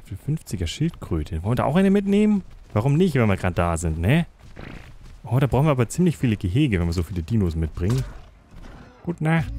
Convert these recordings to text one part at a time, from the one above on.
Level 50er Schildkröte. Wollen wir da auch eine mitnehmen? Warum nicht, wenn wir gerade da sind, ne? Oh, da brauchen wir aber ziemlich viele Gehege, wenn wir so viele Dinos mitbringen. Gute Nacht.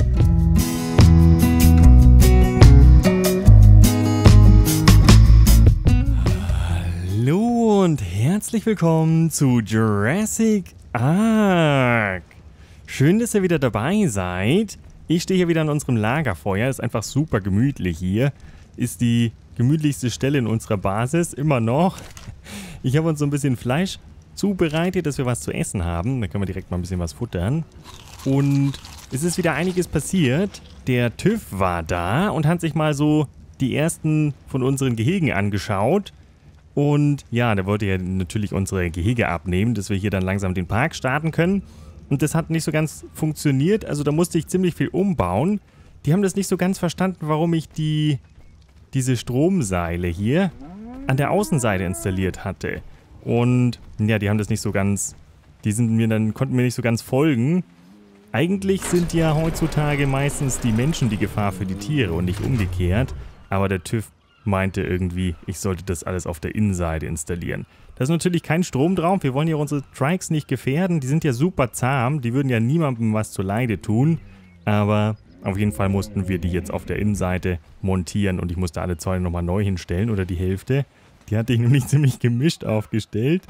Hallo und herzlich willkommen zu Jurassic Ark. Schön, dass ihr wieder dabei seid. Ich stehe hier wieder an unserem Lagerfeuer. Ist einfach super gemütlich hier. Ist die gemütlichste Stelle in unserer Basis, immer noch. Ich habe uns so ein bisschen Fleisch zubereitet, dass wir was zu essen haben. Da können wir direkt mal ein bisschen was futtern. Und es ist wieder einiges passiert. Der TÜV war da und hat sich mal so die ersten von unseren Gehegen angeschaut. Und ja, der wollte ja natürlich unsere Gehege abnehmen, dass wir hier dann langsam den Park starten können. Und das hat nicht so ganz funktioniert, also da musste ich ziemlich viel umbauen. Die haben das nicht so ganz verstanden, warum ich diese Stromseile hier an der Außenseite installiert hatte. Und ja, die haben das nicht so ganz, konnten mir nicht so ganz folgen. Eigentlich sind ja heutzutage meistens die Menschen die Gefahr für die Tiere und nicht umgekehrt. Aber der TÜV meinte irgendwie, ich sollte das alles auf der Innenseite installieren. Da ist natürlich kein Strom drauf. Wir wollen ja unsere Trikes nicht gefährden. Die sind ja super zahm. Die würden ja niemandem was zuleide tun. Aber auf jeden Fall mussten wir die jetzt auf der Innenseite montieren. Und ich musste alle Zäune nochmal neu hinstellen. Oder die Hälfte. Die hatte ich nämlich ziemlich gemischt aufgestellt.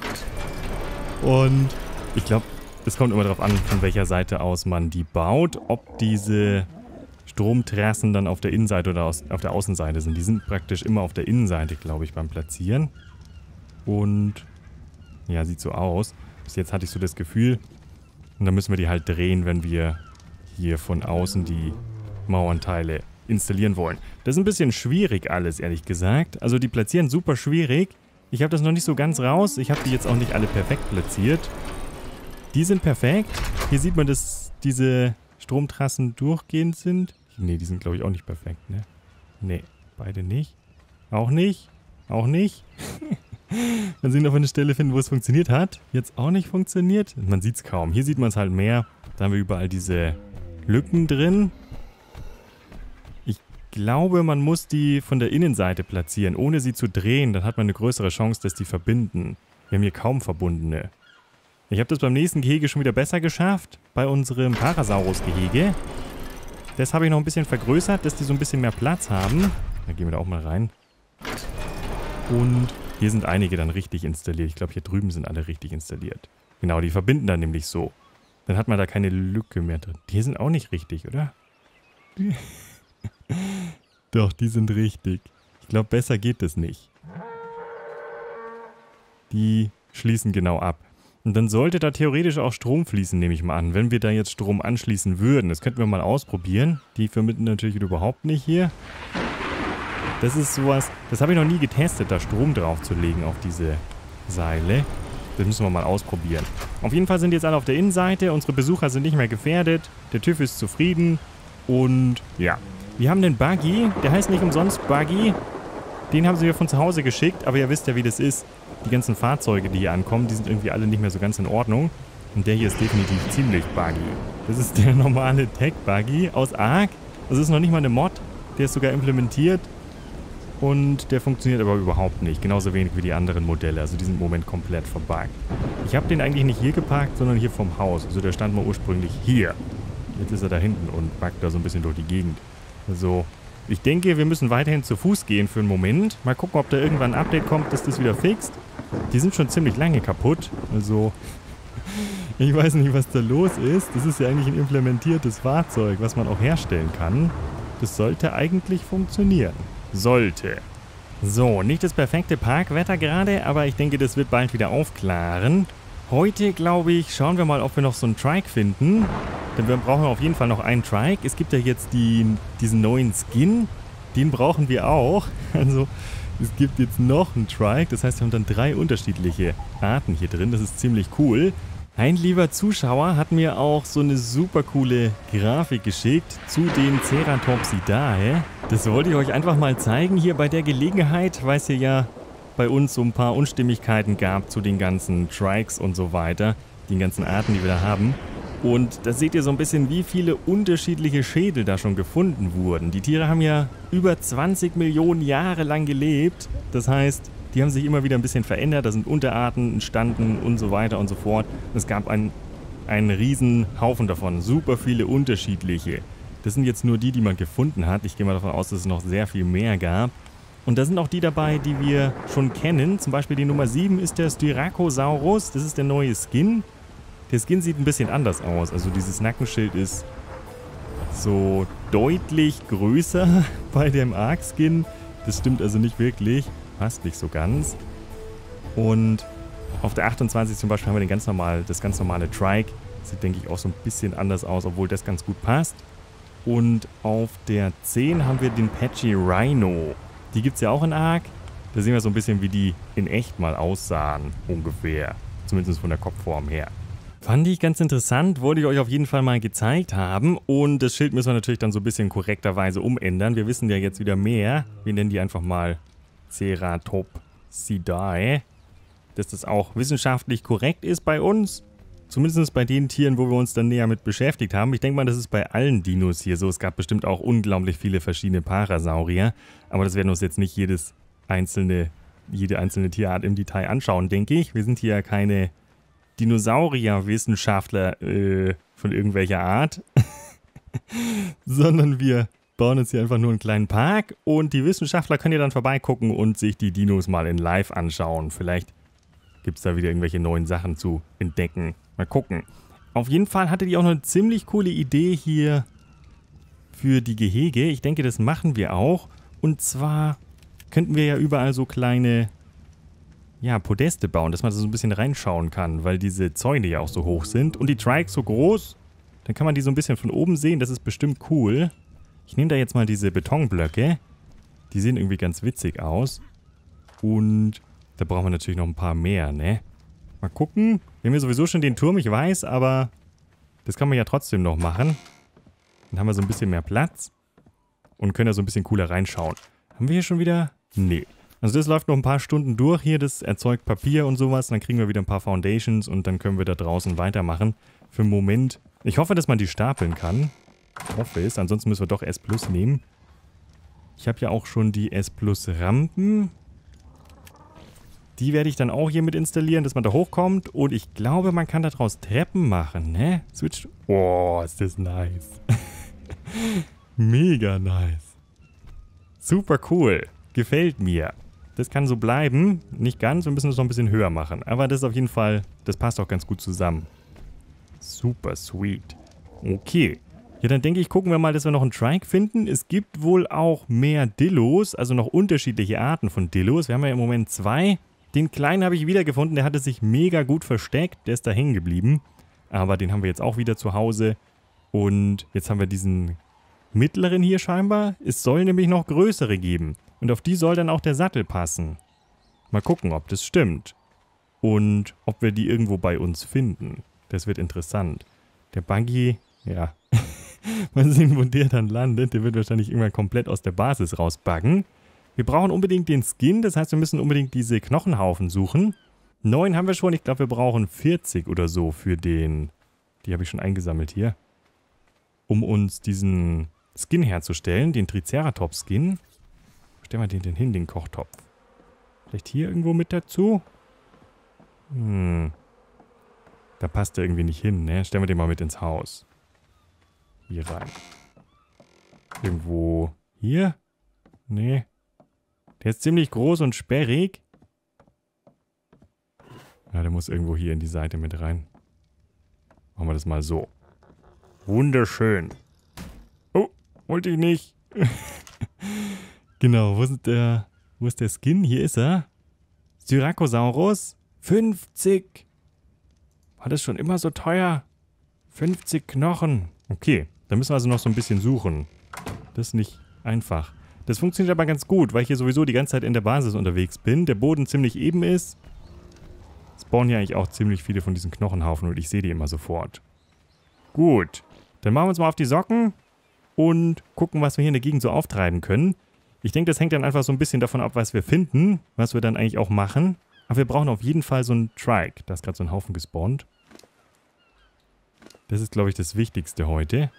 Und ich glaube, es kommt immer darauf an, von welcher Seite aus man die baut. Ob diese Stromtrassen dann auf der Innenseite oder auf der Außenseite sind. Die sind praktisch immer auf der Innenseite, glaube ich, beim Platzieren. Und ja, sieht so aus. Bis jetzt hatte ich so das Gefühl. Und dann müssen wir die halt drehen, wenn wir hier von außen die Mauernteile installieren wollen. Das ist ein bisschen schwierig alles, ehrlich gesagt. Also die platzieren super schwierig. Ich habe das noch nicht so ganz raus. Ich habe die jetzt auch nicht alle perfekt platziert. Die sind perfekt. Hier sieht man, dass diese Stromtrassen durchgehend sind. Ne, die sind, glaube ich, auch nicht perfekt, ne? Ne, beide nicht. Auch nicht. Auch nicht. Dann sehen wir auf eine Stelle finden, wo es funktioniert hat. Jetzt auch nicht funktioniert. Man sieht es kaum. Hier sieht man es halt mehr. Da haben wir überall diese Lücken drin. Ich glaube, man muss die von der Innenseite platzieren, ohne sie zu drehen. Dann hat man eine größere Chance, dass die verbinden. Wir haben hier kaum verbundene. Ich habe das beim nächsten Gehege schon wieder besser geschafft. Bei unserem Parasaurus-Gehege. Das habe ich noch ein bisschen vergrößert, dass die so ein bisschen mehr Platz haben. Da gehen wir da auch mal rein. Und hier sind einige dann richtig installiert. Ich glaube, hier drüben sind alle richtig installiert. Genau, die verbinden dann nämlich so. Dann hat man da keine Lücke mehr drin. Die sind auch nicht richtig, oder? Doch, die sind richtig. Ich glaube, besser geht das nicht. Die schließen genau ab. Und dann sollte da theoretisch auch Strom fließen, nehme ich mal an. Wenn wir da jetzt Strom anschließen würden. Das könnten wir mal ausprobieren. Die vermitteln natürlich überhaupt nicht hier. Das ist sowas, das habe ich noch nie getestet, da Strom drauf zu legen auf diese Seile. Das müssen wir mal ausprobieren. Auf jeden Fall sind jetzt alle auf der Innenseite. Unsere Besucher sind nicht mehr gefährdet. Der TÜV ist zufrieden. Und ja, wir haben den Buggy. Der heißt nicht umsonst Buggy. Den haben sie mir von zu Hause geschickt. Aber ihr wisst ja, wie das ist. Die ganzen Fahrzeuge, die hier ankommen, die sind irgendwie alle nicht mehr so ganz in Ordnung. Und der hier ist definitiv ziemlich buggy. Das ist der normale Tech-Buggy aus Ark. Das ist noch nicht mal eine Mod. Der ist sogar implementiert. Und der funktioniert aber überhaupt nicht. Genauso wenig wie die anderen Modelle. Also die sind im Moment komplett verbuggt. Ich habe den eigentlich nicht hier geparkt, sondern hier vom Haus. Also der stand mal ursprünglich hier. Jetzt ist er da hinten und buggt da so ein bisschen durch die Gegend. Also ich denke, wir müssen weiterhin zu Fuß gehen für einen Moment. Mal gucken, ob da irgendwann ein Update kommt, dass das wieder fixt. Die sind schon ziemlich lange kaputt. Also ich weiß nicht, was da los ist. Das ist ja eigentlich ein implementiertes Fahrzeug, was man auch herstellen kann. Das sollte eigentlich funktionieren. Sollte. So, nicht das perfekte Parkwetter gerade, aber ich denke, das wird bald wieder aufklaren. Heute, glaube ich, schauen wir mal, ob wir noch so einen Trike finden. Denn wir brauchen auf jeden Fall noch einen Trike. Es gibt ja jetzt diesen neuen Skin. Den brauchen wir auch. Also, es gibt jetzt noch einen Trike. Das heißt, wir haben dann 3 unterschiedliche Arten hier drin. Das ist ziemlich cool. Ein lieber Zuschauer hat mir auch so eine super coole Grafik geschickt zu den Ceratopsidae. Das wollte ich euch einfach mal zeigen hier bei der Gelegenheit, weil es hier ja bei uns so ein paar Unstimmigkeiten gab zu den ganzen Trikes und so weiter, den ganzen Arten, die wir da haben. Und da seht ihr so ein bisschen, wie viele unterschiedliche Schädel da schon gefunden wurden. Die Tiere haben ja über 20 Millionen Jahre lang gelebt. Das heißt, die haben sich immer wieder ein bisschen verändert. Da sind Unterarten entstanden und so weiter und so fort. Es gab einen riesen Haufen davon. Super viele unterschiedliche. Das sind jetzt nur die, die man gefunden hat. Ich gehe mal davon aus, dass es noch sehr viel mehr gab. Und da sind auch die dabei, die wir schon kennen. Zum Beispiel die Nummer 7 ist der Styracosaurus. Das ist der neue Skin. Der Skin sieht ein bisschen anders aus. Also dieses Nackenschild ist so deutlich größer bei dem Ark-Skin. Das stimmt also nicht wirklich. Passt nicht so ganz. Und auf der 28 zum Beispiel haben wir das ganz normale Trike. Sieht, denke ich, auch so ein bisschen anders aus, obwohl das ganz gut passt. Und auf der 10 haben wir den Patchy Rhino. Die gibt es ja auch in Ark. Da sehen wir so ein bisschen, wie die in echt mal aussahen, ungefähr. Zumindest von der Kopfform her. Fand ich ganz interessant, wollte ich euch auf jeden Fall mal gezeigt haben. Und das Schild müssen wir natürlich dann so ein bisschen korrekterweise umändern. Wir wissen ja jetzt wieder mehr. Wir nennen die einfach mal Ceratopsidae. Dass das auch wissenschaftlich korrekt ist bei uns. Zumindest bei den Tieren, wo wir uns dann näher mit beschäftigt haben. Ich denke mal, das ist bei allen Dinos hier so. Es gab bestimmt auch unglaublich viele verschiedene Parasaurier. Aber das werden wir uns jetzt nicht jede einzelne Tierart im Detail anschauen, denke ich. Wir sind hier ja keine Dinosaurier-Wissenschaftler von irgendwelcher Art. Sondern wir bauen uns hier einfach nur einen kleinen Park. Und die Wissenschaftler können ja dann vorbeigucken und sich die Dinos mal in live anschauen. Vielleicht gibt es da wieder irgendwelche neuen Sachen zu entdecken. Mal gucken. Auf jeden Fall hatte die auch noch eine ziemlich coole Idee hier für die Gehege. Ich denke, das machen wir auch. Und zwar könnten wir ja überall so kleine, ja, Podeste bauen, dass man da so ein bisschen reinschauen kann, weil diese Zäune ja auch so hoch sind. Und die Trikes so groß, dann kann man die so ein bisschen von oben sehen. Das ist bestimmt cool. Ich nehme da jetzt mal diese Betonblöcke. Die sehen irgendwie ganz witzig aus. Und da brauchen wir natürlich noch ein paar mehr, ne? Mal gucken. Wir haben ja sowieso schon den Turm, ich weiß, aber das kann man ja trotzdem noch machen. Dann haben wir so ein bisschen mehr Platz und können da so ein bisschen cooler reinschauen. Haben wir hier schon wieder? Nee. Also das läuft noch ein paar Stunden durch hier, das erzeugt Papier und sowas. Dann kriegen wir wieder ein paar Foundations und dann können wir da draußen weitermachen. Für einen Moment. Ich hoffe, dass man die stapeln kann. Ich hoffe es, ansonsten müssen wir doch S Plus nehmen. Ich habe ja auch schon die S Plus Rampen. Die werde ich dann auch hier mit installieren, dass man da hochkommt. Und ich glaube, man kann daraus Treppen machen, ne? Switch. Oh, ist das nice. Mega nice. Super cool. Gefällt mir. Das kann so bleiben. Nicht ganz, wir müssen es noch ein bisschen höher machen. Aber das ist auf jeden Fall, das passt auch ganz gut zusammen. Super sweet. Okay. Ja, dann denke ich, gucken wir mal, dass wir noch einen Trike finden. Es gibt wohl auch mehr Dillos, also noch unterschiedliche Arten von Dillos. Wir haben ja im Moment 2. Den kleinen habe ich wiedergefunden, der hatte sich mega gut versteckt, der ist da hängen geblieben. Aber den haben wir jetzt auch wieder zu Hause. Und jetzt haben wir diesen mittleren hier scheinbar. Es soll nämlich noch größere geben. Und auf die soll dann auch der Sattel passen. Mal gucken, ob das stimmt. Und ob wir die irgendwo bei uns finden. Das wird interessant. Der Buggy, ja. Mal sehen, wo der dann landet. Der wird wahrscheinlich irgendwann komplett aus der Basis rausbuggen. Wir brauchen unbedingt den Skin, das heißt, wir müssen unbedingt diese Knochenhaufen suchen. 9 haben wir schon, ich glaube, wir brauchen 40 oder so für den... Die habe ich schon eingesammelt hier. Um uns diesen Skin herzustellen, den Triceratops-Skin. Wo stellen wir den denn hin, den Kochtopf? Vielleicht hier irgendwo mit dazu? Da passt der irgendwie nicht hin, ne? Stellen wir den mal mit ins Haus. Hier rein. Irgendwo hier? Nee. Der ist ziemlich groß und sperrig. Ja, der muss irgendwo hier in die Seite mit rein. Machen wir das mal so. Wunderschön. Oh, wollte ich nicht. Genau, wo ist der Skin? Hier ist er. Styracosaurus. 50. War das schon immer so teuer? 50 Knochen. Okay, da müssen wir also noch so ein bisschen suchen. Das ist nicht einfach. Das funktioniert aber ganz gut, weil ich hier sowieso die ganze Zeit in der Basis unterwegs bin. Der Boden ziemlich eben ist. Spawnen hier eigentlich auch ziemlich viele von diesen Knochenhaufen und ich sehe die immer sofort. Gut, dann machen wir uns mal auf die Socken und gucken, was wir hier in der Gegend so auftreiben können. Ich denke, das hängt dann einfach so ein bisschen davon ab, was wir finden, was wir dann eigentlich auch machen. Aber wir brauchen auf jeden Fall so einen Trike. Da ist gerade so ein Haufen gespawnt. Das ist, glaube ich, das Wichtigste heute.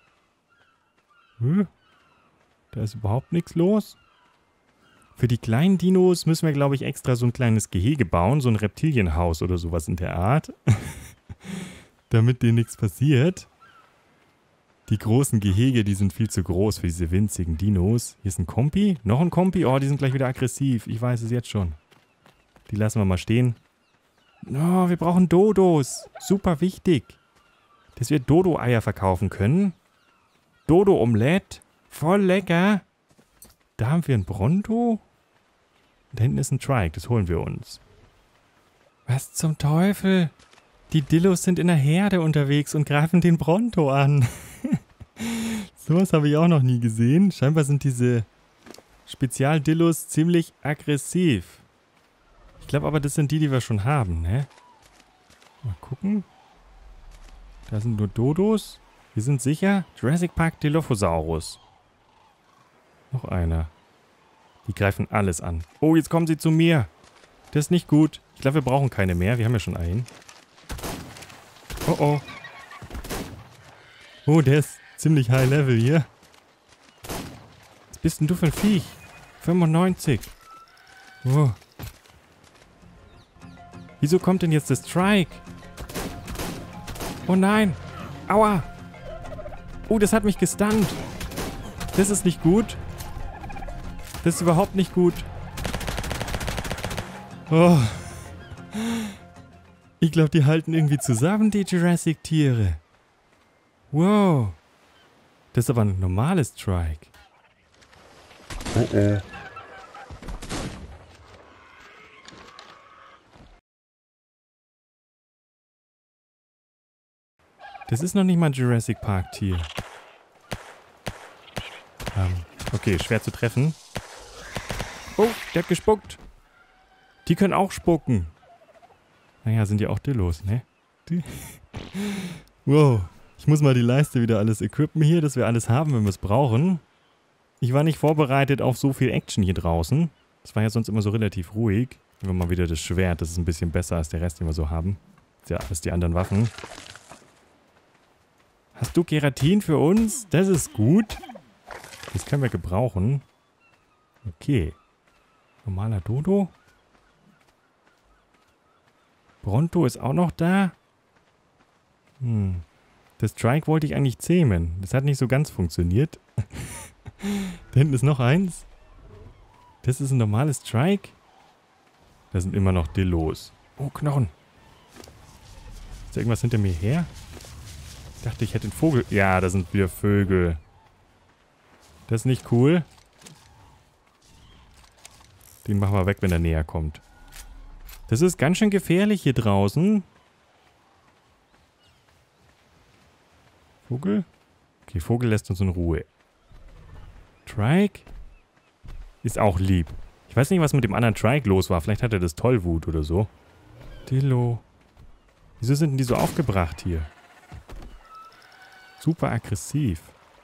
Da ist überhaupt nichts los. Für die kleinen Dinos müssen wir, glaube ich, extra so ein kleines Gehege bauen. So ein Reptilienhaus oder sowas in der Art. Damit denen nichts passiert. Die großen Gehege, die sind viel zu groß für diese winzigen Dinos. Hier ist ein Kompi. Noch ein Kompi. Oh, die sind gleich wieder aggressiv. Ich weiß es jetzt schon. Die lassen wir mal stehen. Oh, wir brauchen Dodos. Super wichtig. Dass wir Dodo-Eier verkaufen können. Dodo-Omelette. Voll lecker. Da haben wir ein Bronto. Da hinten ist ein Trike. Das holen wir uns. Was zum Teufel? Die Dillos sind in der Herde unterwegs und greifen den Bronto an. Sowas habe ich auch noch nie gesehen. Scheinbar sind diese Spezial-Dillos ziemlich aggressiv. Ich glaube aber, das sind die, die wir schon haben, ne? Mal gucken. Da sind nur Dodos. Wir sind sicher. Jurassic Park Dilophosaurus. Noch einer. Die greifen alles an. Oh, jetzt kommen sie zu mir. Das ist nicht gut. Ich glaube, wir brauchen keine mehr. Wir haben ja schon einen. Oh, oh. Oh, der ist ziemlich high level hier. Was bist denn du für ein Viech? 95. Oh. Wieso kommt denn jetzt das Strike? Oh nein. Aua. Oh, das hat mich gestunt. Das ist nicht gut. Das ist überhaupt nicht gut. Oh. Ich glaube, die halten irgendwie zusammen, die Jurassic-Tiere. Wow. Das ist aber ein normales Strike. Oh oh. Das ist noch nicht mal ein Jurassic Park-Tier. Okay, schwer zu treffen. Oh, der hat gespuckt. Die können auch spucken. Naja, sind ja auch Dillos, ne? Wow. Ich muss mal die Leiste wieder alles equippen hier, dass wir alles haben, wenn wir es brauchen. Ich war nicht vorbereitet auf so viel Action hier draußen. Das war ja sonst immer so relativ ruhig. Nehmen wir mal wieder das Schwert. Das ist ein bisschen besser als der Rest, den wir so haben. Ja, als die anderen Waffen. Hast du Keratin für uns? Das ist gut. Das können wir gebrauchen. Okay. Normaler Dodo. Bronto ist auch noch da. Das Trike wollte ich eigentlich zähmen. Das hat nicht so ganz funktioniert. Da hinten ist noch eins. Das ist ein normales Trike. Da sind immer noch Dillos. Oh, Knochen. Ist da irgendwas hinter mir her? Ich dachte, ich hätte einen Vogel. Ja, da sind wieder Vögel. Das ist nicht cool. Den machen wir weg, wenn er näher kommt. Das ist ganz schön gefährlich hier draußen. Vogel? Okay, Vogel lässt uns in Ruhe. Trike? Ist auch lieb. Ich weiß nicht, was mit dem anderen Trike los war. Vielleicht hat er das Tollwut oder so. Dillo. Wieso sind denn die so aufgebracht hier? Super aggressiv.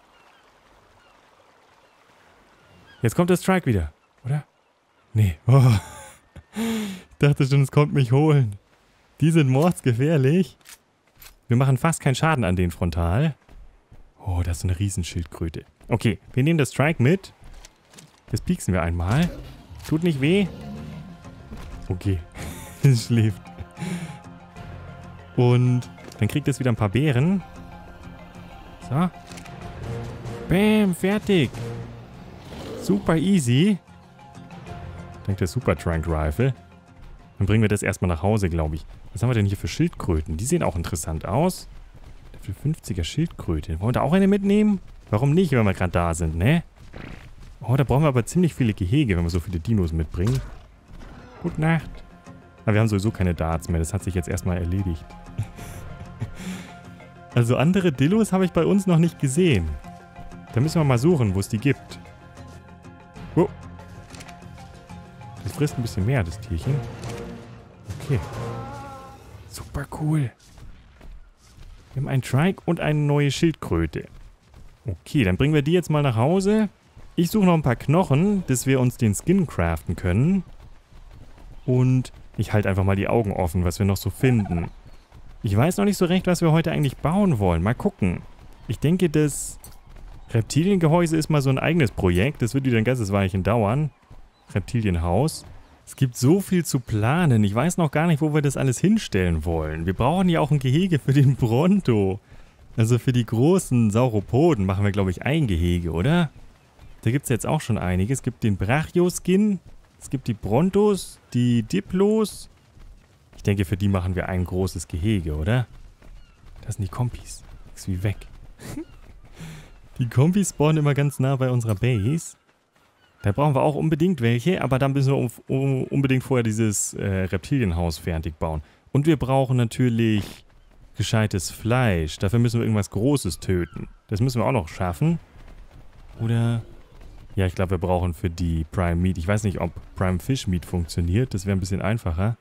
Jetzt kommt das Trike wieder, oder? Nee. Oh. Ich dachte schon, es kommt mich holen. Die sind mordsgefährlich. Wir machen fast keinen Schaden an den frontal. Oh, das ist eine Riesenschildkröte. Okay, wir nehmen das Trike mit. Das pieksen wir einmal. Tut nicht weh. Okay, es schläft. Und dann kriegt es wieder ein paar Beeren. So. Bam, fertig. Super easy. Ich denke, der Super Trunk Rifle. Dann bringen wir das erstmal nach Hause, glaube ich. Was haben wir denn hier für Schildkröten? Die sehen auch interessant aus. Für 50er Schildkröte. Wollen wir da auch eine mitnehmen? Warum nicht, wenn wir gerade da sind, ne? Oh, da brauchen wir aber ziemlich viele Gehege, wenn wir so viele Dinos mitbringen. Gute Nacht. Aber wir haben sowieso keine Darts mehr. Das hat sich jetzt erstmal erledigt. Also andere Dillos habe ich bei uns noch nicht gesehen. Da müssen wir mal suchen, wo es die gibt. Oh. Das frisst ein bisschen mehr, das Tierchen. Okay. Super cool. Wir haben einen Trike und eine neue Schildkröte. Okay, dann bringen wir die jetzt mal nach Hause. Ich suche noch ein paar Knochen, dass wir uns den Skin craften können. Und ich halte einfach mal die Augen offen, was wir noch so finden. Ich weiß noch nicht so recht, was wir heute eigentlich bauen wollen. Mal gucken. Ich denke, das Reptiliengehäuse ist mal so ein eigenes Projekt. Das wird wieder ein ganzes Weilchen dauern. Reptilienhaus. Es gibt so viel zu planen. Ich weiß noch gar nicht, wo wir das alles hinstellen wollen. Wir brauchen ja auch ein Gehege für den Bronto. Also für die großen Sauropoden machen wir, glaube ich, ein Gehege, oder? Da gibt es jetzt auch schon einige. Es gibt den Brachioskin. Es gibt die Brontos, die Diplos. Ich denke, für die machen wir ein großes Gehege, oder? Das sind die Kompis. Ist wie weg. Die Kompis spawnen immer ganz nah bei unserer Base. Da brauchen wir auch unbedingt welche, aber dann müssen wir unbedingt vorher dieses Reptilienhaus fertig bauen. Und wir brauchen natürlich gescheites Fleisch. Dafür müssen wir irgendwas Großes töten. Das müssen wir auch noch schaffen. Oder... Ja, ich glaube, wir brauchen für die Prime Meat. Ich weiß nicht, ob Prime Fish Meat funktioniert. Das wäre ein bisschen einfacher.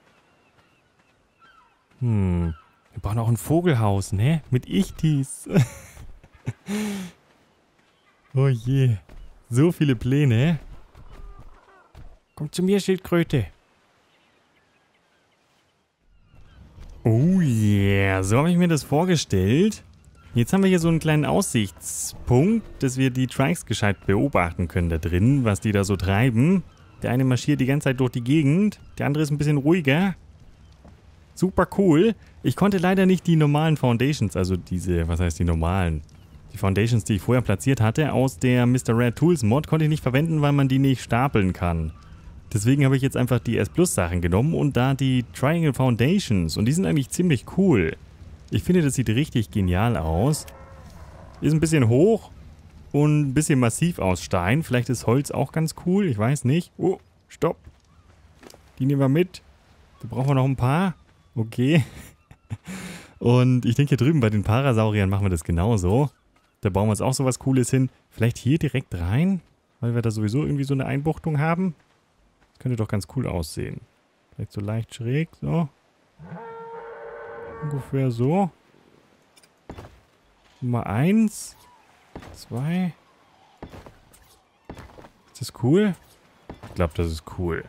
Wir brauchen auch ein Vogelhaus, ne? Mit Ichtis. Oh je. So viele Pläne. Komm zu mir, Schildkröte. Oh yeah. So habe ich mir das vorgestellt. Jetzt haben wir hier so einen kleinen Aussichtspunkt, dass wir die Trikes gescheit beobachten können da drin, was die da so treiben. Der eine marschiert die ganze Zeit durch die Gegend, der andere ist ein bisschen ruhiger. Super cool. Ich konnte leider nicht die normalen Foundations, also diese, was heißt die normalen? Die Foundations, die ich vorher platziert hatte, aus der Mr. Rare Tools Mod, konnte ich nicht verwenden, weil man die nicht stapeln kann. Deswegen habe ich jetzt einfach die S Plus Sachen genommen und da die Triangle Foundations. Und die sind eigentlich ziemlich cool. Ich finde, das sieht richtig genial aus. Ist ein bisschen hoch und ein bisschen massiv aus Stein. Vielleicht ist Holz auch ganz cool, ich weiß nicht. Oh, stopp. Die nehmen wir mit. Da brauchen wir noch ein paar. Okay. Und ich denke, hier drüben bei den Parasauriern machen wir das genauso. Da bauen wir uns auch sowas Cooles hin. Vielleicht hier direkt rein, weil wir da sowieso irgendwie so eine Einbuchtung haben. Das könnte doch ganz cool aussehen. Vielleicht so leicht schräg, so. Ungefähr so. Nummer 1. 2. Ist das cool? Ich glaube, das ist cool.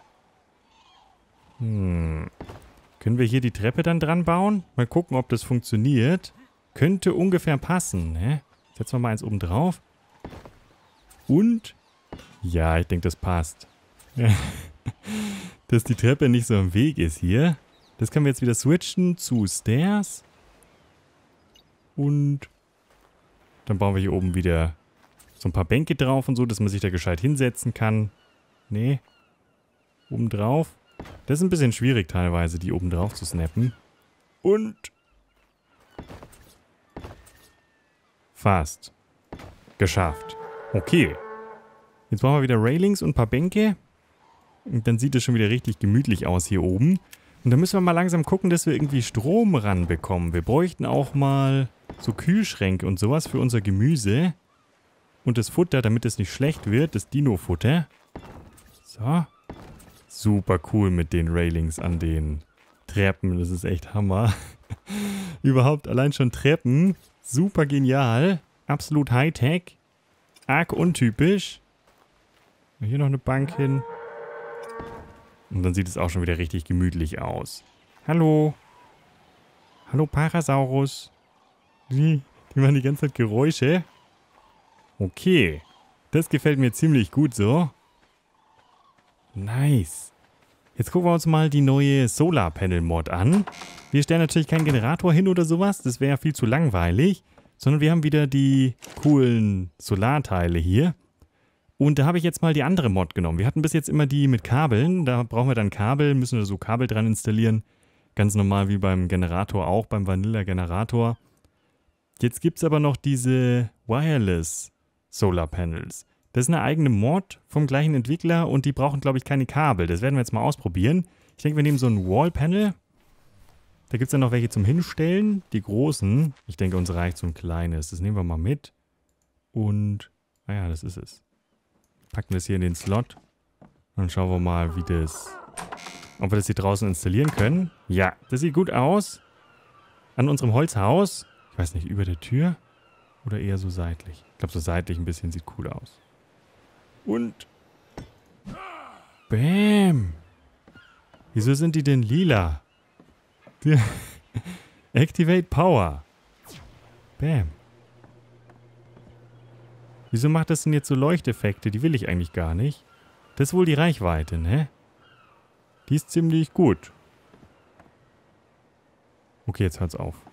Können wir hier die Treppe dann dran bauen? Mal gucken, ob das funktioniert. Könnte ungefähr passen, ne? Setzen wir mal eins oben drauf. Und? Ja, ich denke, das passt. Dass die Treppe nicht so im Weg ist hier. Das können wir jetzt wieder switchen zu Stairs. Und dann bauen wir hier oben wieder so ein paar Bänke drauf und so, dass man sich da gescheit hinsetzen kann. Nee. Oben drauf. Das ist ein bisschen schwierig teilweise, die oben drauf zu snappen. Und fast. Geschafft. Okay. Jetzt brauchen wir wieder Railings und ein paar Bänke. Und dann sieht es schon wieder richtig gemütlich aus hier oben. Und dann müssen wir mal langsam gucken, dass wir irgendwie Strom ranbekommen. Wir bräuchten auch mal so Kühlschränke und sowas für unser Gemüse. Und das Futter, damit es nicht schlecht wird, das Dino-Futter. So. Super cool mit den Railings an den Treppen. Das ist echt Hammer. Überhaupt allein schon Treppen. Super genial. Absolut Hightech. Arg untypisch. Hier noch eine Bank hin. Und dann sieht es auch schon wieder richtig gemütlich aus. Hallo. Hallo Parasaurus. Die machen die ganze Zeit Geräusche. Okay. Das gefällt mir ziemlich gut so. Nice. Jetzt gucken wir uns mal die neue Solar Panel Mod an. Wir stellen natürlich keinen Generator hin oder sowas. Das wäre viel zu langweilig. Sondern wir haben wieder die coolen Solarteile hier. Und da habe ich jetzt mal die andere Mod genommen. Wir hatten bis jetzt immer die mit Kabeln. Da brauchen wir dann Kabel, müssen wir so Kabel dran installieren. Ganz normal wie beim Generator auch, beim Vanilla-Generator. Jetzt gibt es aber noch diese Wireless Solar Panels. Das ist eine eigene Mod vom gleichen Entwickler und die brauchen, glaube ich, keine Kabel. Das werden wir jetzt mal ausprobieren. Ich denke, wir nehmen so ein Wall-Panel. Da gibt es dann noch welche zum Hinstellen. Die großen. Ich denke, uns reicht so ein kleines. Das nehmen wir mal mit. Und, ah ja, das ist es. Packen wir es hier in den Slot. Dann schauen wir mal, ob wir das hier draußen installieren können. Ja, das sieht gut aus. An unserem Holzhaus. Ich weiß nicht, über der Tür oder eher so seitlich. Ich glaube, so seitlich ein bisschen sieht cool aus. Und Bäm. Wieso sind die denn lila? Activate Power. Bam. Wieso macht das denn jetzt so Leuchteffekte? Die will ich eigentlich gar nicht. Das ist wohl die Reichweite, ne? Die ist ziemlich gut. Okay, jetzt hört's auf.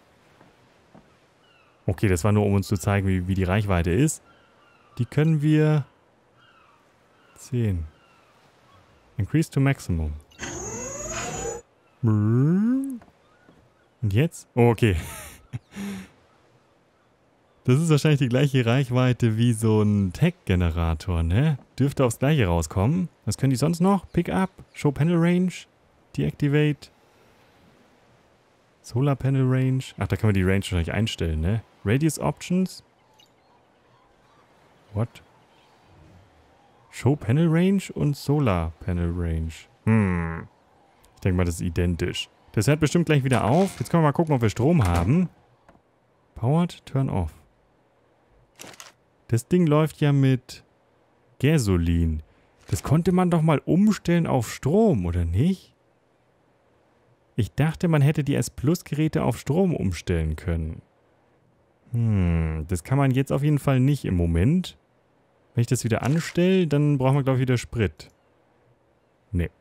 Okay, das war nur, um uns zu zeigen, wie die Reichweite ist. Die können wir... 10. Increase to Maximum. Und jetzt? Oh, okay. Das ist wahrscheinlich die gleiche Reichweite wie so ein Tech-Generator, ne? Dürfte aufs gleiche rauskommen. Was können die sonst noch? Pickup, Show Panel Range, Deactivate, Solar Panel Range. Ach, da kann man die Range wahrscheinlich einstellen, ne? Radius Options. What? Show Panel Range und Solar Panel Range. Ich denke mal, das ist identisch. Das hört bestimmt gleich wieder auf. Jetzt können wir mal gucken, ob wir Strom haben. Powered, turn off. Das Ding läuft ja mit Gasolin. Das konnte man doch mal umstellen auf Strom, oder nicht? Ich dachte, man hätte die S-Plus-Geräte auf Strom umstellen können. Das kann man jetzt auf jeden Fall nicht im Moment. Wenn ich das wieder anstelle, dann brauchen wir, glaube ich, wieder Sprit. Nee.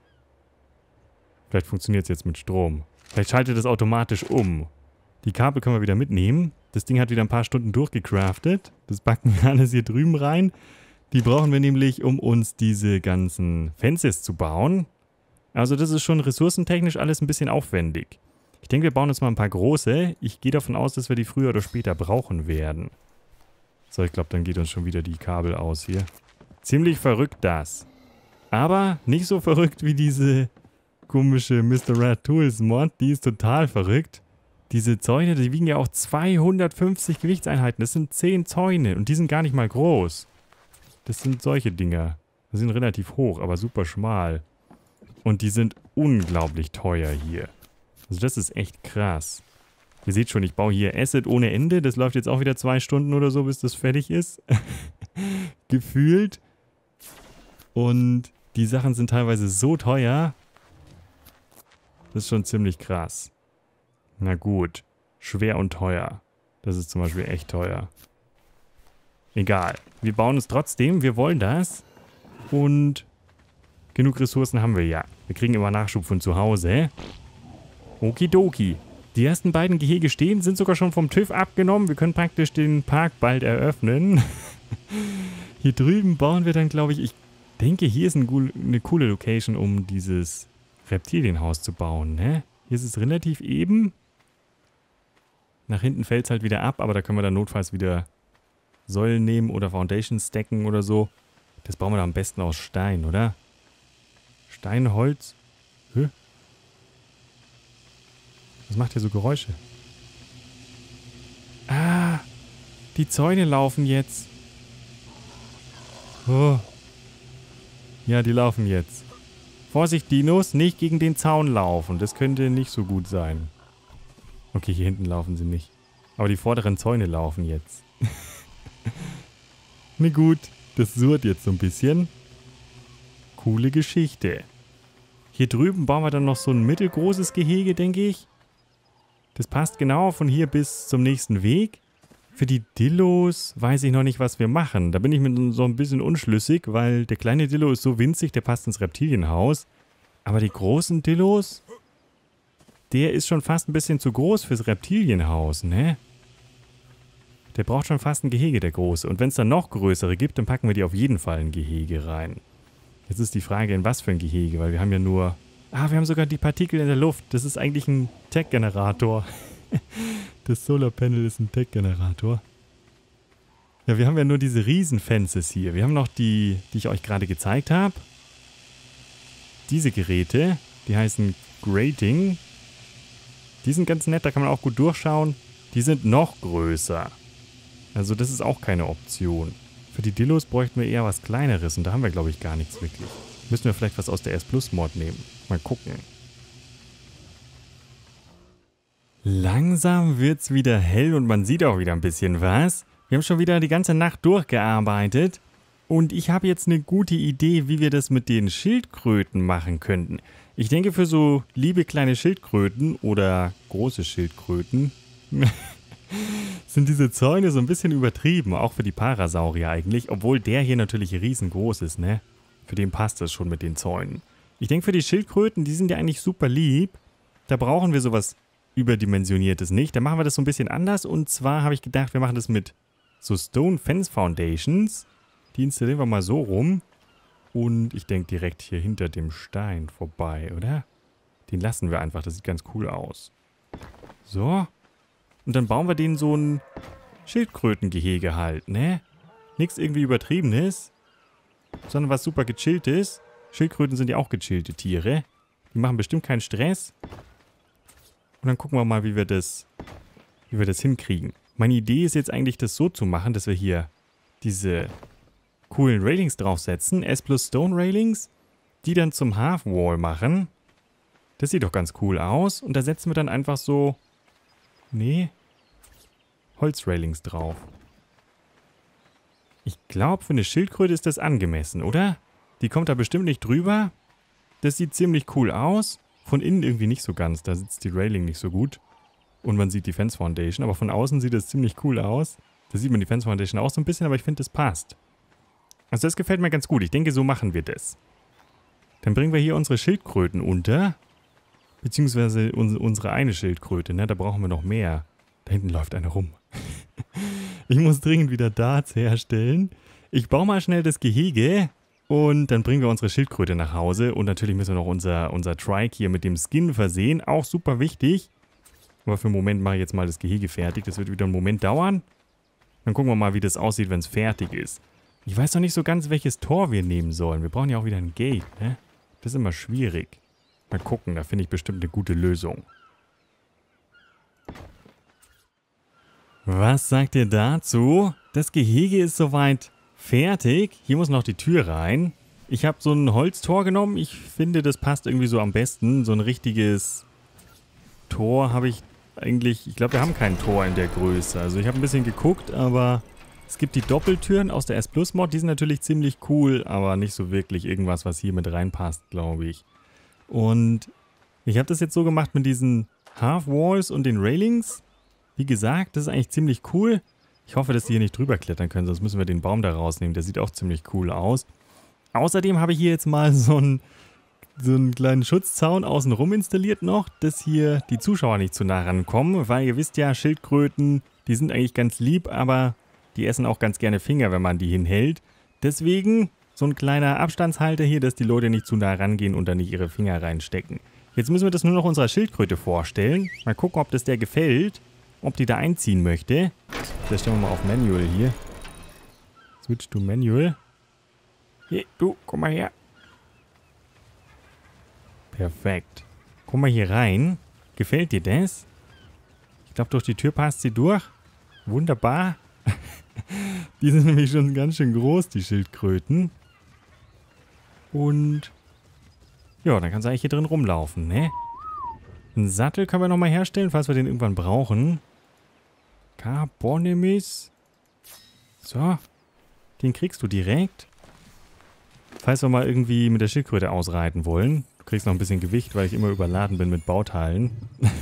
Vielleicht funktioniert es jetzt mit Strom. Vielleicht schaltet es automatisch um. Die Kabel können wir wieder mitnehmen. Das Ding hat wieder ein paar Stunden durchgecraftet. Das backen wir alles hier drüben rein. Die brauchen wir nämlich, um uns diese ganzen Fences zu bauen. Also das ist schon ressourcentechnisch alles ein bisschen aufwendig. Ich denke, wir bauen uns mal ein paar große. Ich gehe davon aus, dass wir die früher oder später brauchen werden. So, ich glaube, dann geht uns schon wieder die Kabel aus hier. Ziemlich verrückt das. Aber nicht so verrückt wie diese komische Mr. Rat Tools Mod. Die ist total verrückt. Diese Zäune, die wiegen ja auch 250 Gewichtseinheiten. Das sind 10 Zäune und die sind gar nicht mal groß. Das sind solche Dinger. Die sind relativ hoch, aber super schmal. Und die sind unglaublich teuer hier. Also das ist echt krass. Ihr seht schon, ich baue hier Asset ohne Ende. Das läuft jetzt auch wieder 2 Stunden oder so, bis das fertig ist. Gefühlt. Und die Sachen sind teilweise so teuer. Das ist schon ziemlich krass. Na gut. Schwer und teuer. Das ist zum Beispiel echt teuer. Egal. Wir bauen es trotzdem. Wir wollen das. Und genug Ressourcen haben wir ja. Wir kriegen immer Nachschub von zu Hause. Okidoki. Die ersten beiden Gehege stehen, sind sogar schon vom TÜV abgenommen. Wir können praktisch den Park bald eröffnen. Hier drüben bauen wir dann, glaube ich, denke, hier ist eine coole Location, um dieses Reptilienhaus zu bauen, ne? Hier ist es relativ eben. Nach hinten fällt es halt wieder ab, aber da können wir dann notfalls wieder Säulen nehmen oder Foundations stacken oder so. Das bauen wir dann am besten aus Stein, oder? Stein, Holz. Hä? Was macht hier so Geräusche? Ah, die Zäune laufen jetzt. Oh. Ja, die laufen jetzt. Vorsicht, Dinos, nicht gegen den Zaun laufen. Das könnte nicht so gut sein. Okay, hier hinten laufen sie nicht. Aber die vorderen Zäune laufen jetzt. Ne gut, das surrt jetzt so ein bisschen. Coole Geschichte. Hier drüben bauen wir dann noch so ein mittelgroßes Gehege, denke ich. Das passt genau von hier bis zum nächsten Weg. Für die Dillos weiß ich noch nicht, was wir machen. Da bin ich mir so ein bisschen unschlüssig, weil der kleine Dillo ist so winzig, der passt ins Reptilienhaus. Aber die großen Dillos, der ist schon fast ein bisschen zu groß fürs Reptilienhaus, ne? Der braucht schon fast ein Gehege, der große. Und wenn es dann noch größere gibt, dann packen wir die auf jeden Fall in ein Gehege rein. Jetzt ist die Frage, in was für ein Gehege, weil wir haben ja nur... Ah, wir haben sogar die Partikel in der Luft. Das ist eigentlich ein Tech-Generator. Das Solarpanel ist ein Tech-Generator. Ja, wir haben ja nur diese Riesen-Fences hier. Wir haben noch die ich euch gerade gezeigt habe. Diese Geräte, die heißen Grating. Die sind ganz nett, da kann man auch gut durchschauen. Die sind noch größer. Also das ist auch keine Option. Für die Dillos bräuchten wir eher was Kleineres und da haben wir, glaube ich, gar nichts wirklich. Müssen wir vielleicht was aus der S-Plus-Mod nehmen. Mal gucken. Langsam wird es wieder hell und man sieht auch wieder ein bisschen was. Wir haben schon wieder die ganze Nacht durchgearbeitet. Und ich habe jetzt eine gute Idee, wie wir das mit den Schildkröten machen könnten. Ich denke, für so liebe kleine Schildkröten oder große Schildkröten sind diese Zäune so ein bisschen übertrieben. Auch für die Parasaurier eigentlich. Obwohl der hier natürlich riesengroß ist, ne? Für den passt das schon mit den Zäunen. Ich denke, für die Schildkröten, die sind ja eigentlich super lieb. Da brauchen wir sowas Überdimensioniertes nicht. Da machen wir das so ein bisschen anders. Und zwar habe ich gedacht, wir machen das mit so Stone Fence Foundations. Die installieren wir mal so rum. Und ich denke direkt hier hinter dem Stein vorbei, oder? Den lassen wir einfach. Das sieht ganz cool aus. So. Und dann bauen wir denen so ein Schildkrötengehege halt, ne? Nichts irgendwie Übertriebenes. Sondern was super gechilltes. Schildkröten sind ja auch gechillte Tiere. Die machen bestimmt keinen Stress. Und dann gucken wir mal, wie wir das hinkriegen. Meine Idee ist jetzt eigentlich, das so zu machen, dass wir hier diese coolen Railings draufsetzen. S plus Stone Railings. Die dann zum Half Wall machen. Das sieht doch ganz cool aus. Und da setzen wir dann einfach so... Nee. Holzrailings drauf. Ich glaube, für eine Schildkröte ist das angemessen, oder? Die kommt da bestimmt nicht drüber. Das sieht ziemlich cool aus. Von innen irgendwie nicht so ganz. Da sitzt die Railing nicht so gut. Und man sieht die Fence Foundation. Aber von außen sieht das ziemlich cool aus. Da sieht man die Fence Foundation auch so ein bisschen, aber ich finde, das passt. Also das gefällt mir ganz gut. Ich denke, so machen wir das. Dann bringen wir hier unsere Schildkröten unter. Beziehungsweise unsere eine Schildkröte, ne? Da brauchen wir noch mehr. Da hinten läuft eine rum. Ich muss dringend wieder Darts herstellen. Ich baue mal schnell das Gehege. Und dann bringen wir unsere Schildkröte nach Hause. Und natürlich müssen wir noch unser Trike hier mit dem Skin versehen. Auch super wichtig. Aber für einen Moment mache ich jetzt mal das Gehege fertig. Das wird wieder einen Moment dauern. Dann gucken wir mal, wie das aussieht, wenn es fertig ist. Ich weiß noch nicht so ganz, welches Tor wir nehmen sollen. Wir brauchen ja auch wieder ein Gate, ne? Das ist immer schwierig. Mal gucken, da finde ich bestimmt eine gute Lösung. Was sagt ihr dazu? Das Gehege ist soweit fertig. Hier muss noch die Tür rein. Ich habe so ein Holztor genommen. Ich finde, das passt irgendwie so am besten. So ein richtiges Tor habe ich eigentlich... Ich glaube, wir haben kein Tor in der Größe. Also ich habe ein bisschen geguckt, aber es gibt die Doppeltüren aus der S Plus Mod. Die sind natürlich ziemlich cool, aber nicht so wirklich irgendwas, was hier mit reinpasst, glaube ich. Und ich habe das jetzt so gemacht mit diesen Half Walls und den Railings. Wie gesagt, das ist eigentlich ziemlich cool. Ich hoffe, dass die hier nicht drüber klettern können, sonst müssen wir den Baum da rausnehmen. Der sieht auch ziemlich cool aus. Außerdem habe ich hier jetzt mal so einen kleinen Schutzzaun außenrum installiert noch, dass hier die Zuschauer nicht zu nah rankommen. Weil ihr wisst ja, Schildkröten, die sind eigentlich ganz lieb, aber die essen auch ganz gerne Finger, wenn man die hinhält. Deswegen so ein kleiner Abstandshalter hier, dass die Leute nicht zu nah rangehen und da nicht ihre Finger reinstecken. Jetzt müssen wir das nur noch unserer Schildkröte vorstellen. Mal gucken, ob das der gefällt. Ob die da einziehen möchte. Das stellen wir mal auf Manual hier. Switch to Manual. Hier, du, komm mal her. Perfekt. Komm mal hier rein. Gefällt dir das? Ich glaube, durch die Tür passt sie durch. Wunderbar. Die sind nämlich schon ganz schön groß, die Schildkröten. Und ja, dann kannst du eigentlich hier drin rumlaufen, ne? Einen Sattel können wir nochmal herstellen, falls wir den irgendwann brauchen. Carbonemis. So. Den kriegst du direkt. Falls wir mal irgendwie mit der Schildkröte ausreiten wollen. Du kriegst noch ein bisschen Gewicht, weil ich immer überladen bin mit Bauteilen.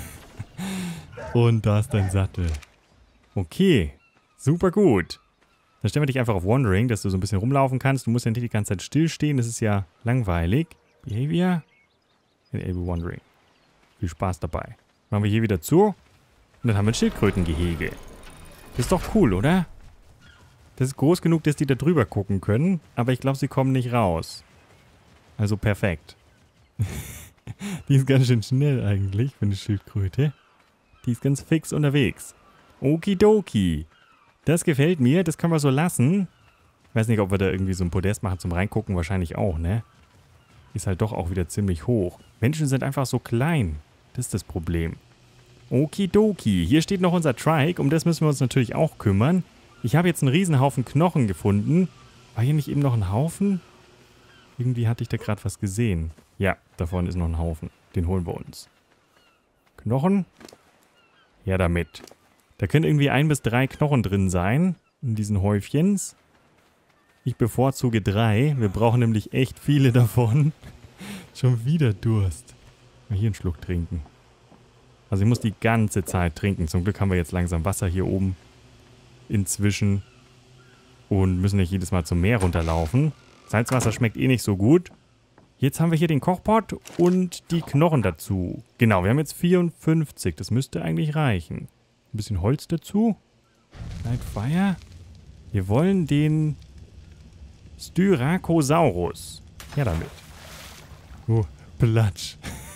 Und da ist dein Sattel. Okay. Super gut. Dann stellen wir dich einfach auf Wandering, dass du so ein bisschen rumlaufen kannst. Du musst ja nicht die ganze Zeit stillstehen. Das ist ja langweilig. Behavior. Enable Wandering. Viel Spaß dabei. Machen wir hier wieder zu. Und dann haben wir ein Schildkrötengehege. Das ist doch cool, oder? Das ist groß genug, dass die da drüber gucken können. Aber ich glaube, sie kommen nicht raus. Also perfekt. Die ist ganz schön schnell eigentlich für eine Schildkröte. Die ist ganz fix unterwegs. Okidoki. Das gefällt mir. Das können wir so lassen. Ich weiß nicht, ob wir da irgendwie so ein Podest machen zum Reingucken. Wahrscheinlich auch, ne? Ist halt doch auch wieder ziemlich hoch. Menschen sind einfach so klein. Das ist das Problem. Okidoki. Hier steht noch unser Trike. Um das müssen wir uns natürlich auch kümmern. Ich habe jetzt einen Riesenhaufen Knochen gefunden. War hier nicht eben noch ein Haufen? Irgendwie hatte ich da gerade was gesehen. Ja, da vorne ist noch ein Haufen. Den holen wir uns. Knochen? Ja, damit. Da können irgendwie 1 bis 3 Knochen drin sein. In diesen Häufchens. Ich bevorzuge 3. Wir brauchen nämlich echt viele davon. Schon wieder Durst. Mal hier einen Schluck trinken. Also ich muss die ganze Zeit trinken. Zum Glück haben wir jetzt langsam Wasser hier oben. Inzwischen. Und müssen nicht jedes Mal zum Meer runterlaufen. Salzwasser schmeckt eh nicht so gut. Jetzt haben wir hier den Kochpot und die Knochen dazu. Genau, wir haben jetzt 54. Das müsste eigentlich reichen. Ein bisschen Holz dazu. Light Fire. Wir wollen den Styracosaurus. Ja, damit. Oh, Platsch.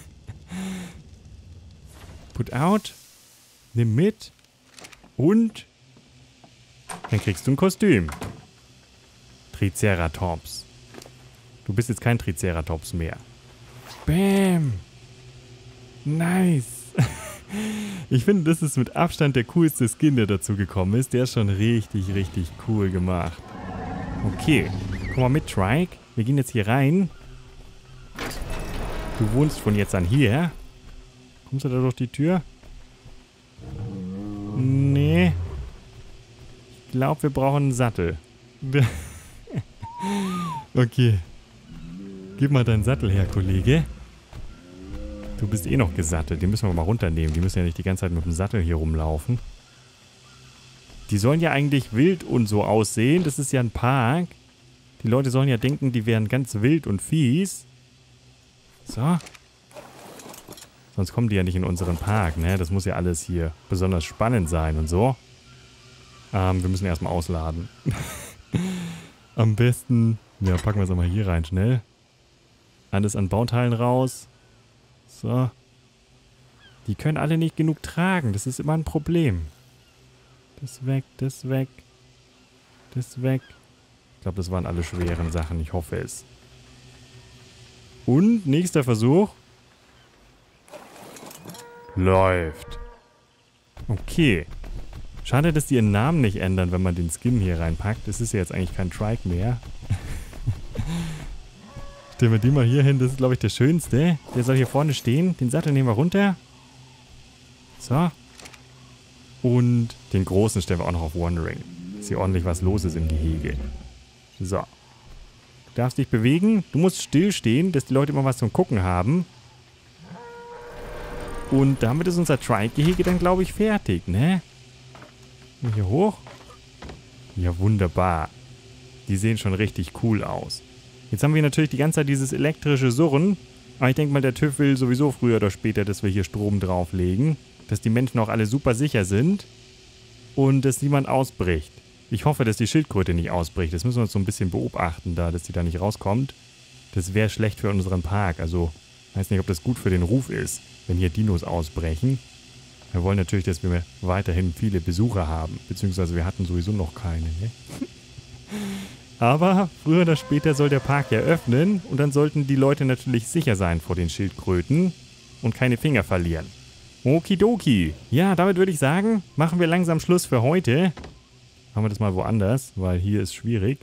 Put out. Nimm mit. Und dann kriegst du ein Kostüm. Triceratops. Du bist jetzt kein Triceratops mehr. Bam. Nice. Ich finde, das ist mit Abstand der coolste Skin, der dazu gekommen ist. Der ist schon richtig, richtig cool gemacht. Okay. Komm mal mit, Trike. Wir gehen jetzt hier rein. Du wohnst von jetzt an hier. Kommst du da durch die Tür? Nee. Ich glaube, wir brauchen einen Sattel. Okay. Gib mal deinen Sattel her, Kollege. Du bist eh noch gesattelt. Den müssen wir mal runternehmen. Die müssen ja nicht die ganze Zeit mit dem Sattel hier rumlaufen. Die sollen ja eigentlich wild und so aussehen. Das ist ja ein Park. Die Leute sollen ja denken, die wären ganz wild und fies. So. Sonst kommen die ja nicht in unseren Park, ne? Das muss ja alles hier besonders spannend sein und so. Wir müssen erstmal ausladen. Am besten... Ja, packen wir es mal hier rein, schnell. Alles an Bauteilen raus. So. Die können alle nicht genug tragen. Das ist immer ein Problem. Das weg, das weg. Das weg. Ich glaube, das waren alle schweren Sachen. Ich hoffe es. Und nächster Versuch. Läuft. Okay. Schade, dass die ihren Namen nicht ändern, wenn man den Skin hier reinpackt. Das ist ja jetzt eigentlich kein Trike mehr. Stellen wir den mal hier hin. Das ist, glaube ich, der schönste. Der soll hier vorne stehen. Den Sattel nehmen wir runter. So. Und den großen stellen wir auch noch auf Wandering. Dass hier ordentlich was los ist im Gehege. So. Du darfst dich bewegen. Du musst stillstehen, dass die Leute immer was zum Gucken haben. Und damit ist unser Trike-Gehege dann, glaube ich, fertig, ne? Hier hoch. Ja, wunderbar. Die sehen schon richtig cool aus. Jetzt haben wir natürlich die ganze Zeit dieses elektrische Surren. Aber ich denke mal, der TÜV will sowieso früher oder später, dass wir hier Strom drauflegen. Dass die Menschen auch alle super sicher sind. Und dass niemand ausbricht. Ich hoffe, dass die Schildkröte nicht ausbricht. Das müssen wir uns so ein bisschen beobachten, da, dass die da nicht rauskommt. Das wäre schlecht für unseren Park. Also, ich weiß nicht, ob das gut für den Ruf ist, wenn hier Dinos ausbrechen. Wir wollen natürlich, dass wir weiterhin viele Besucher haben. Beziehungsweise wir hatten sowieso noch keine. Ne? Aber früher oder später soll der Park ja öffnen. Und dann sollten die Leute natürlich sicher sein vor den Schildkröten. Und keine Finger verlieren. Okidoki. Ja, damit würde ich sagen, machen wir langsam Schluss für heute. Machen wir das mal woanders, weil hier ist schwierig.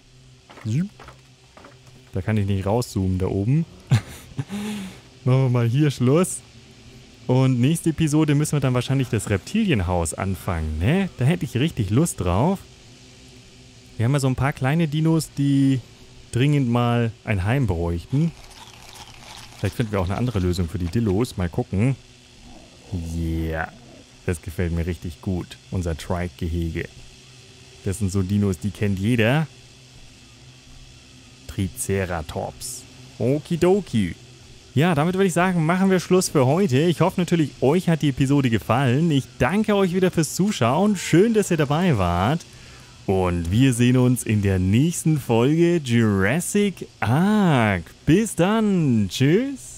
Da kann ich nicht rauszoomen, da oben. Machen wir mal hier Schluss. Und nächste Episode müssen wir dann wahrscheinlich das Reptilienhaus anfangen, ne? Da hätte ich richtig Lust drauf. Wir haben ja so ein paar kleine Dinos, die dringend mal ein Heim bräuchten. Vielleicht finden wir auch eine andere Lösung für die Dillos. Mal gucken. Yeah. Das gefällt mir richtig gut. Unser Trike-Gehege. Das sind so Dinos, die kennt jeder. Triceratops. Okidoki. Ja, damit würde ich sagen, machen wir Schluss für heute. Ich hoffe natürlich, euch hat die Episode gefallen. Ich danke euch wieder fürs Zuschauen. Schön, dass ihr dabei wart. Und wir sehen uns in der nächsten Folge Jurassic Ark. Bis dann. Tschüss.